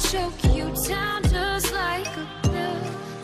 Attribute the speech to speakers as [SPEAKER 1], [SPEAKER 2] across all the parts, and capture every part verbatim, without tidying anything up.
[SPEAKER 1] choke you down just like a pill.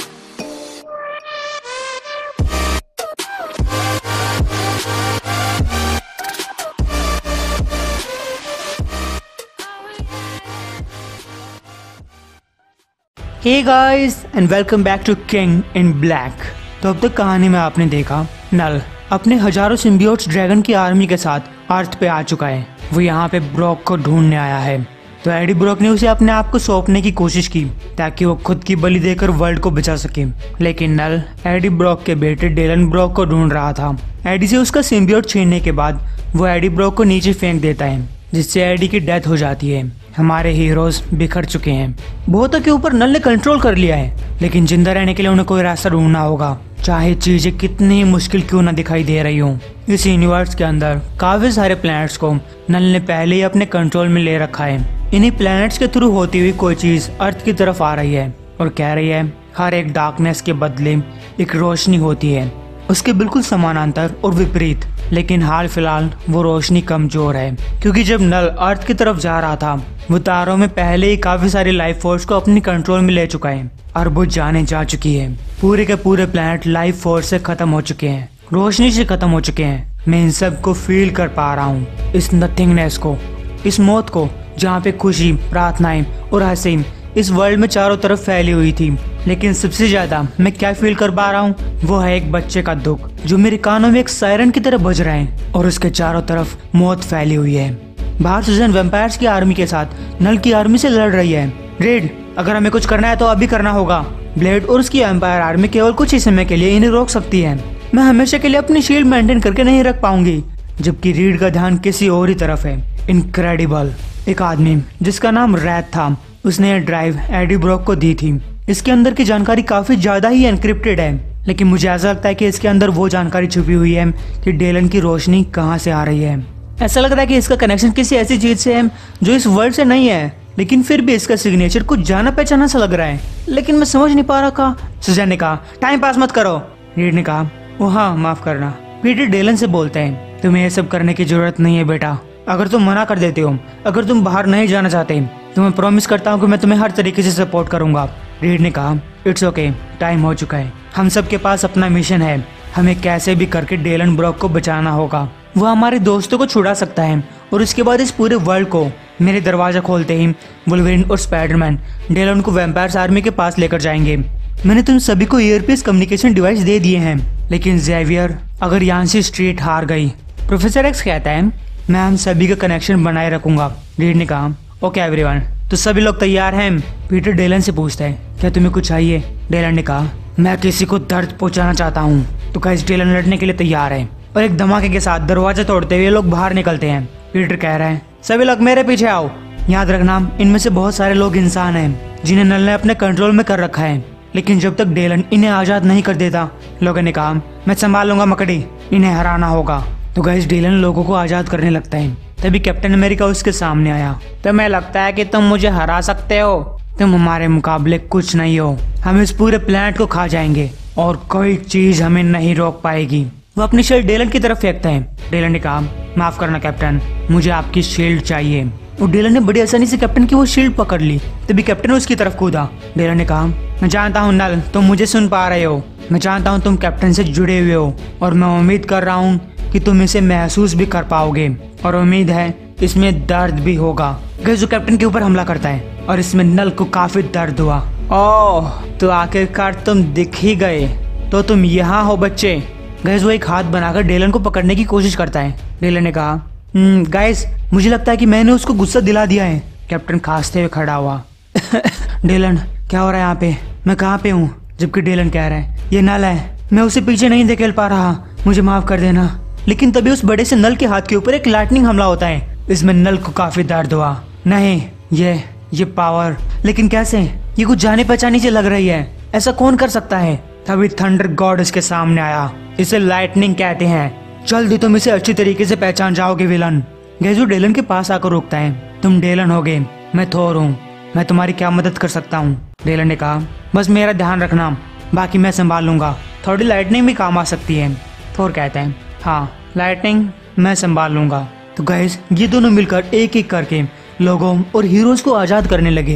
[SPEAKER 2] हे guys and welcome back to King in Black. तो अब तक कहानी में आपने देखा नल अपने हजारों सिम्बियोट्स ड्रैगन की आर्मी के साथ अर्थ पे आ चुका है। वो यहाँ पे ब्रॉक को ढूंढने आया है। तो एडी ब्रॉक ने उसे अपने आप को सौंपने की कोशिश की ताकि वो खुद की बलि देकर वर्ल्ड को बचा सके, लेकिन नल एडी ब्रॉक के बेटे डेलन ब्रॉक को ढूंढ रहा था। एडी से उसका सिम्बियोट छीनने के बाद वो एडी ब्रॉक को नीचे फेंक देता है, जिससे एडी की डेथ हो जाती है। हमारे हीरोज बिखर चुके हैं। बहुतों के ऊपर नल ने कंट्रोल कर लिया है, लेकिन जिंदा रहने के लिए उन्हें कोई रास्ता ढूंढना होगा, चाहे चीजें कितनी मुश्किल क्यों ना दिखाई दे रही हो। इस यूनिवर्स के अंदर काफी सारे प्लैनेट्स को नल ने पहले ही अपने कंट्रोल में ले रखा है। इन्हीं प्लैनेट्स के थ्रू होती हुई कोई चीज अर्थ की तरफ आ रही है और कह रही है हर एक डार्कनेस के बदले एक रोशनी होती है, उसके बिल्कुल समानांतर और विपरीत। लेकिन हाल फिलहाल वो रोशनी कमजोर है, क्योंकि जब नल अर्थ की तरफ जा रहा था वो तारों में पहले ही काफी सारी लाइफ फोर्स को अपनी कंट्रोल में ले चुका है। अरबों जाने जा चुकी है। पूरे के पूरे प्लैनेट लाइफ फोर्स से खत्म हो चुके हैं, रोशनी से खत्म हो चुके हैं। मैं इन सब को फील कर पा रहा हूँ, इस नथिंगनेस को, इस मौत को, जहाँ पे खुशी, प्रार्थनाएं और हंसी इस वर्ल्ड में चारों तरफ फैली हुई थी। लेकिन सबसे ज्यादा मैं क्या फील कर पा रहा हूँ वो है एक बच्चे का दुख, जो मेरे कानों में एक सायरन की तरह बज रहा है और उसके चारों तरफ मौत फैली हुई है। बाहर सुजन वैम्पायर्स की आर्मी के साथ नल की आर्मी से लड़ रही है। रेड, अगर हमें कुछ करना है तो अभी करना होगा। ब्लेड और उसकी वैम्पायर आर्मी केवल कुछ ही समय के लिए इन्हें रोक सकती है। मैं हमेशा के लिए अपनी शील्ड मेंटेन करके नहीं रख पाऊंगी, जबकि रीड का ध्यान किसी और ही तरफ है। इनक्रेडिबल। एक आदमी जिसका नाम रैथ था, उसने यह ड्राइव एडी ब्रॉक को दी थी। इसके अंदर की जानकारी काफी ज्यादा ही एनक्रिप्टेड है, लेकिन मुझे ऐसा लगता है कि इसके अंदर वो जानकारी छुपी हुई है कि डेलन की रोशनी कहाँ से आ रही है। ऐसा लग रहा है कि इसका कनेक्शन किसी ऐसी चीज से है जो इस वर्ल्ड से नहीं है, लेकिन फिर भी इसका सिग्नेचर कुछ जाना पहचाना सा लग रहा है। लेकिन मैं समझ नहीं पा रहा। कहा सुजैन ने कहा टाइम पास मत करो। रीड ने कहा ओ हाँ माफ करना। पीटर डेलन से बोलते हैं तुम्हें ये सब करने की जरूरत नहीं है बेटा। अगर तुम मना कर देते हो, अगर तुम बाहर नहीं जाना चाहते, तो मैं प्रॉमिस करता हूँ कि मैं तुम्हें हर तरीके से सपोर्ट करूंगा। रीड ने कहा इट्स ओके, टाइम हो चुका है। हम सब के पास अपना मिशन है। हमें कैसे भी करके डेलन ब्रॉक को बचाना होगा। वो हमारे दोस्तों को छुड़ा सकता है और उसके बाद इस पूरे वर्ल्ड को। मेरे दरवाजा खोलते ही वुल्वरीन और स्पाइडरमैन डेलन को वैम्पायर्स आर्मी के पास लेकर जाएंगे। मैंने तुम सभी को ईयरपीस कम्युनिकेशन डिवाइस दे दिए हैं, लेकिन जेवियर अगर यान्सी स्ट्रीट हार गई, प्रोफेसर एक्स कहता है मैं हम सभी का कनेक्शन बनाए रखूंगा। रीड ने कहा ओके एवरीवन, तो सभी लोग तैयार हैं? पीटर डेलन से पूछता है क्या तुम्हें कुछ चाहिए? डेलन ने कहा मैं किसी को दर्द पहुंचाना चाहता हूँ। तो गाइस डेलन लड़ने के लिए तैयार है और एक धमाके के साथ दरवाजा तोड़ते हुए लोग बाहर निकलते हैं। पीटर कह रहा है सभी लोग मेरे पीछे आओ। याद रखना इनमें से बहुत सारे लोग इंसान हैं जिन्हें नल ने अपने कंट्रोल में कर रखा है, लेकिन जब तक डेलन इन्हें आजाद नहीं कर देता। लोगों ने कहा मैं संभाल लूंगा मकड़ी, इन्हें हराना होगा। तो गाइस डेलन लोगों को आजाद करने लगता है। तभी कैप्टन अमेरिका उसके सामने आया। तुम्हें लगता है कि तुम मुझे हरा सकते हो? तुम हमारे मुकाबले कुछ नहीं हो। हम इस पूरे प्लेनेट को खा जाएंगे और कोई चीज हमें नहीं रोक पाएगी। वो अपनी शील्ड डेलन की तरफ फेंकता है। डेलन ने कहा माफ करना कैप्टन, मुझे आपकी शील्ड चाहिए। और डेलन ने बड़ी आसानी से कैप्टन की वो शील्ड पकड़ ली। तभी कैप्टन उसकी तरफ कूदा। डेलन ने कहा मैं जानता हूँ नल, तुम मुझे सुन पा रहे हो। मैं जानता हूँ तुम कैप्टन से जुड़े हुए हो और मैं उम्मीद कर रहा हूँ कि तुम इसे महसूस भी कर पाओगे, और उम्मीद है इसमें दर्द भी होगा। गैस जो कैप्टन के ऊपर हमला करता है और इसमें नल को काफी दर्द हुआ। ओह तो आखिरकार तुम दिख ही गए, तो तुम यहाँ हो बच्चे। गैस वो एक हाथ बनाकर डेलन को पकड़ने की कोशिश करता है। डेलन ने कहा गाइस मुझे लगता है कि मैंने उसको गुस्सा दिला दिया है। कैप्टन खांसते हुए खड़ा हुआ। डेलन क्या हो रहा है यहाँ पे? मैं कहाँ पे हूँ? जबकि डेलन कह रहा है ये नल है, मैं उसे पीछे नहीं धकेल पा रहा, मुझे माफ कर देना। लेकिन तभी उस बड़े से नल के हाथ के ऊपर एक लाइटनिंग हमला होता है। इसमें नल को काफी दर्द हुआ। नहीं ये ये पावर, लेकिन कैसे? ये कुछ जाने पहचानी से लग रही है। ऐसा कौन कर सकता है? तभी थंडर गॉड इसके सामने आया। इसे लाइटनिंग कहते हैं। जल्दी तुम इसे अच्छी तरीके से पहचान जाओगे विलन। गैजू डेलन के पास आकर रोकता है। तुम डेलन होगे, मैं थोर हूँ, मैं तुम्हारी क्या मदद कर सकता हूँ? डेलन ने कहा बस मेरा ध्यान रखना, बाकी मैं संभाल लूंगा। थोड़ी लाइटनिंग भी काम आ सकती है। थोर कहते हैं हाँ लाइटनिंग मैं संभाल लूंगा। तो गाइस ये दोनों मिलकर एक एक करके लोगों और हीरोज को आजाद करने लगे।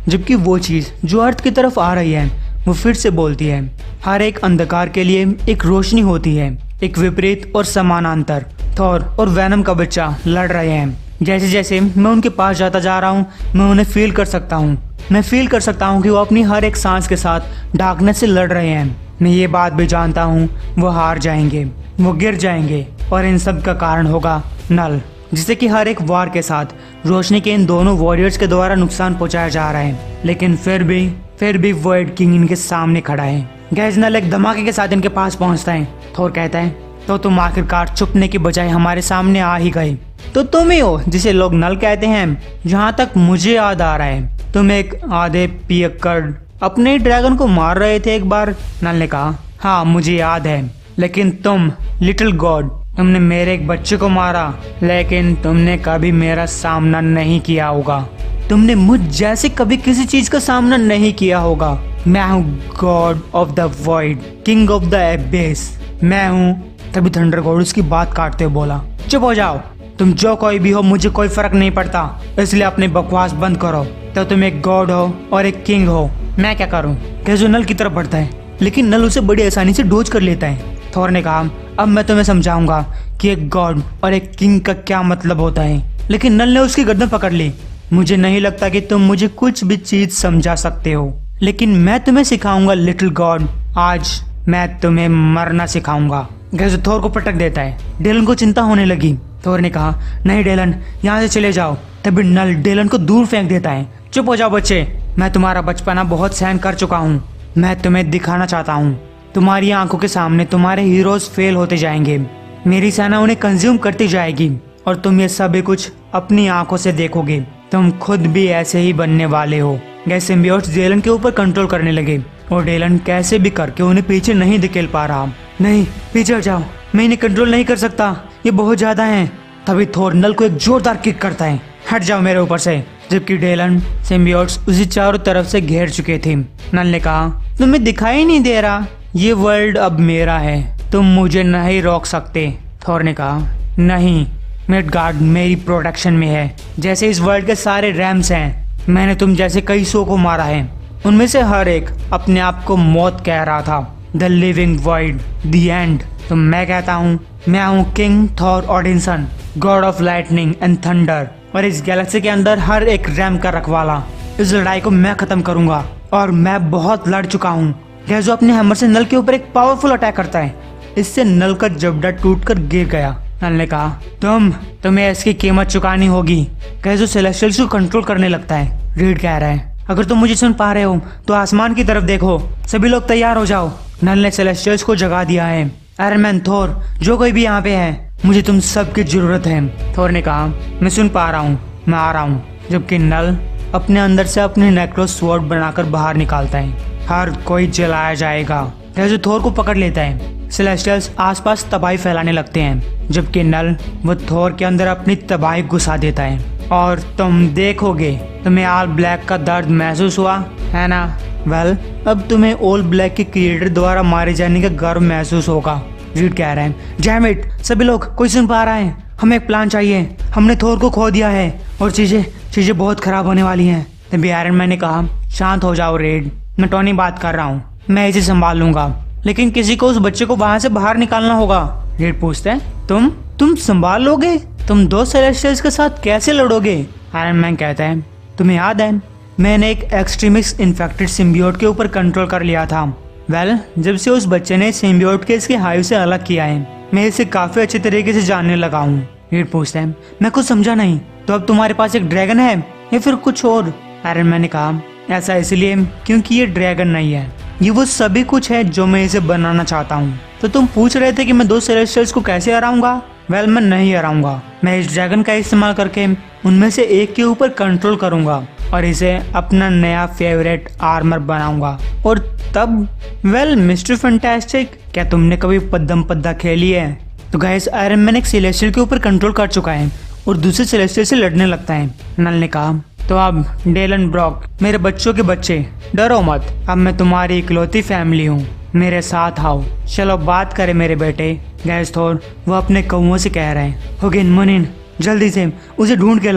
[SPEAKER 2] जबकि वो चीज जो अर्थ की तरफ आ रही है वो फिर से बोलती है, हर एक अंधकार के लिए एक रोशनी होती है, एक विपरीत और समानांतर। थॉर और वैनम का बच्चा लड़ रहे हैं। जैसे जैसे मैं उनके पास जाता जा रहा हूँ मैं उन्हें फील कर सकता हूँ मैं फील कर सकता हूँ कि वो अपनी हर एक सांस के साथ डार्कनेस से लड़ रहे हैं। मैं ये बात भी जानता हूँ वो हार जाएंगे, वो गिर जाएंगे और इन सब का कारण होगा नल, जिसे कि हर एक वार के साथ रोशनी के इन दोनों वॉरियर्स के द्वारा नुकसान पहुंचाया जा रहा है। लेकिन फिर भी फिर भी वॉइड किंग इनके सामने खड़ा है। गैस नल एक धमाके के साथ इनके पास पहुंचता है। थोर कहता है, तो तुम आखिरकार छुपने की बजाय हमारे सामने आ ही गए। तो तुम ही हो जिसे लोग नल कहते हैं। जहाँ तक मुझे याद आ रहा है तुम एक आधे पियक्कड़ अपने ड्रैगन को मार रहे थे एक बार। नल ने कहा, हाँ मुझे याद है, लेकिन तुम लिटिल गॉड, तुमने मेरे एक बच्चे को मारा, लेकिन तुमने कभी मेरा सामना नहीं किया होगा। तुमने मुझ जैसे कभी किसी चीज का सामना नहीं किया होगा। मैं हूँ God of the Void, King of the Abyss. मैं हूँ। तभी थंडर गॉड उसकी बात काटते हुए बोला, चुप हो जाओ, तुम जो कोई भी हो मुझे कोई फर्क नहीं पड़ता, इसलिए अपनी बकवास बंद करो। तो तुम एक गॉड हो और एक किंग हो, मैं क्या करूं? कैसो नल की तरफ बढ़ता है, लेकिन नल उसे बड़ी आसानी से डोज कर लेता है। थोर ने कहा, अब मैं तुम्हें समझाऊंगा कि एक गॉड और एक किंग का क्या मतलब होता है। लेकिन नल ने उसकी गर्दन पकड़ ली। मुझे नहीं लगता कि तुम मुझे कुछ भी चीज समझा सकते हो, लेकिन मैं तुम्हें सिखाऊंगा लिटिल गॉड। आज मैं तुम्हें मरना सिखाऊंगा। गैस थोर को पटक देता है। डेलन को चिंता होने लगी। थोर ने कहा, नहीं डेलन, यहाँ से चले जाओ। तभी नल डेलन को दूर फेंक देता है। चुप हो जाओ बच्चे, मैं तुम्हारा बचपना बहुत सहन कर चुका हूँ। मैं तुम्हें दिखाना चाहता हूँ। तुम्हारी आंखों के सामने तुम्हारे हीरोज फेल होते जाएंगे, मेरी सेना उन्हें कंज्यूम करती जाएगी और तुम ये सभी कुछ अपनी आंखों से देखोगे। तुम खुद भी ऐसे ही बनने वाले हो। गैस सिम्बियोट्स डेलन के ऊपर कंट्रोल करने लगे और डेलन कैसे भी करके उन्हें पीछे नहीं धकेल पा रहा। नहीं, पीछे हट जाओ, मैं इन्हें कंट्रोल नहीं कर सकता, ये बहुत ज्यादा हैं। तभी थोर नल को एक जोरदार किक करता है, हट जाओ मेरे ऊपर से। जबकि डेलन सिम्बियोट्स उसे चारों तरफ से घेर चुके थे। नल ने कहा, तुम्हें दिखाई नहीं दे रहा, ये वर्ल्ड अब मेरा है, तुम मुझे नहीं रोक सकते। थोर ने कहा, नहीं, मिडगार्ड मेरी प्रोटेक्शन में है, जैसे इस वर्ल्ड के सारे रैम्स हैं। मैंने तुम जैसे कई सौ को मारा है, उनमें से हर एक अपने आप को मौत कह रहा था। The Living Void, the End. तो मैं कहता हूँ, मैं हूँ king Thor Odinson, god of lightning and thunder, और इस गैलेक्सी के अंदर हर एक रैम का रखवाला। इस लड़ाई को मैं खत्म करूंगा और मैं बहुत लड़ चुका हूँ। गैजो अपने हैमर से नल के ऊपर एक पावरफुल अटैक करता है, इससे नल का जबड़ा टूटकर गिर गया। नल ने कहा, तुम तुम्हें इसकी कीमत चुकानी होगी। गैजो सेलेस्टियल्स को कंट्रोल करने लगता है। रीड कह रहा है, अगर तुम मुझे सुन पा रहे हो तो आसमान की तरफ देखो, सभी लोग तैयार हो जाओ। नल ने सेलेस्टियल्स को जगा दिया है। आयरन मैन, थोर, जो कोई भी यहाँ पे है, मुझे तुम सबकी जरूरत है। थोर ने कहा, मैं सुन पा रहा हूँ, मैं आ रहा हूँ। जबकि नल अपने अंदर से अपने नेक्रो स्वॉर्ड बनाकर बाहर निकालता है। हर कोई जलाया जाएगा। गैजो थोर को पकड़ लेता है। सेलेस्टियल्स आसपास तबाही फैलाने लगते हैं, जबकि नल वो थोर के अंदर अपनी तबाही घुसा देता है। और तुम देखोगे, तुम्हें ऑल ब्लैक का दर्द महसूस हुआ है ना? वेल well, अब तुम्हें ऑल ब्लैक के क्रिएटर द्वारा मारे जाने का गर्व महसूस होगा। रीड कह रहे हैं, डैम इट, सभी लोग, कोई सुन पा रहा है? हमें एक प्लान चाहिए, हमने थोर को खो दिया है और चीजें चीजें बहुत खराब होने वाली हैं। तभी आयरन मैन ने कहा, शांत हो जाओ रेड, मैं टोनी बात कर रहा हूँ, मैं इसे संभाल लूंगा, लेकिन किसी को उस बच्चे को वहां से बाहर निकालना होगा। रेड पूछता है, तुम तुम संभाल लोगे? तुम दो सेलेस्टियल्स के साथ कैसे लड़ोगे? आयरन मैन कहता है, तुम्हें याद है मैंने एक एक्सट्रीमिस्ट इन्फेक्टेड सिम्बियोट के ऊपर कंट्रोल कर लिया था। वेल well, जब से उस बच्चे ने सिम्बियोट के इसके हाइव से अलग किया है, मैं इसे काफी अच्छे तरीके से जानने लगा हूँ। रेड पूछता है, मैं कुछ समझा नहीं, तो अब तुम्हारे पास एक ड्रैगन है या फिर कुछ और? आयरन मैन ने कहा, ऐसा इसलिए क्योंकि ये ड्रैगन नहीं है, ये वो सभी कुछ है जो मैं इसे बनाना चाहता हूँ। तो तुम पूछ रहे थे कि मैं दो सेलेस्टियल्स को कैसे हराऊंगा? वेल, मैं नहीं हराऊंगा, मैं इस ड्रैगन का इस्तेमाल करके उनमें से एक के ऊपर कंट्रोल करूंगा और इसे अपना नया फेवरेट आर्मर बनाऊंगा। और तब, वेल मिस्टर फैंटास्टिक, क्या तुमने कभी पद्दम पद्दा खेली है? तो गाइस, आयरन मैन एक सेलेस्टियल के ऊपर कंट्रोल कर चुका है और दूसरे सेलेस्टियल से लड़ने लगता है। नल ने कहा, तो अब डेलन ब्रॉक, मेरे बच्चों के बच्चे, डरो मत, अब मैं तुम्हारी इकलौती फैमिली हूँ, मेरे साथ आओ, चलो बात करें मेरे बेटे। गैस थोर वो अपने कौओं से कह रहे हैं, होगिन मुनिन, जल्दी से उसे ढूंढ के लाओ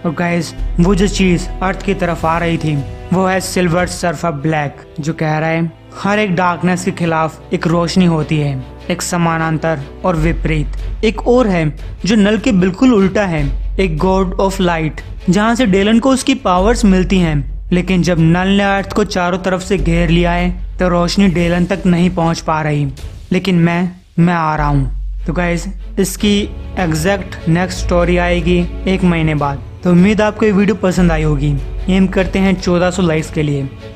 [SPEAKER 2] और गाइस वो जो चीज अर्थ की तरफ आ रही थी वो है सिल्वर सर्फर ब्लैक, जो कह रहा है हर एक डार्कनेस के खिलाफ एक रोशनी होती है, एक समानांतर और विपरीत। एक और है जो नल के बिल्कुल उल्टा है, एक गॉड ऑफ लाइट, जहाँ से डेलन को उसकी पावर्स मिलती हैं। लेकिन जब नल ने अर्थ को चारों तरफ से घेर लिया है तो रोशनी डेलन तक नहीं पहुँच पा रही। लेकिन मैं मैं आ रहा हूँ। तो गाइस इसकी एग्जैक्ट नेक्स्ट स्टोरी आएगी एक महीने बाद। तो उम्मीद आपको ये वीडियो पसंद आई होगी। एम करते हैं चौदह सौ लाइक्स के लिए।